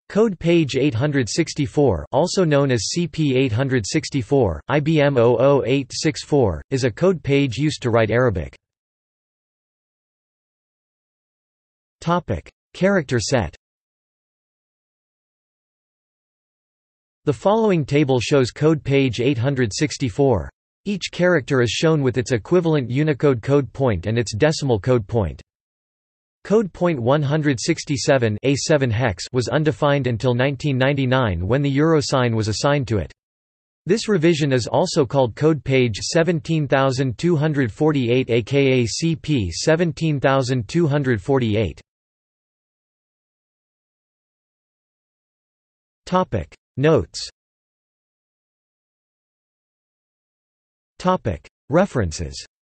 Code page 864, also known as CP864, IBM 00864, is a code page used to write Arabic. Topic: Character set. The following table shows code page 864. Each character is shown with its equivalent Unicode code point and its decimal code point. Code point 167 A7 hex was undefined until 1999 when the euro sign was assigned to it. This revision is also called code page 17248 aka CP 17248. Topic: Notes. Topic: References.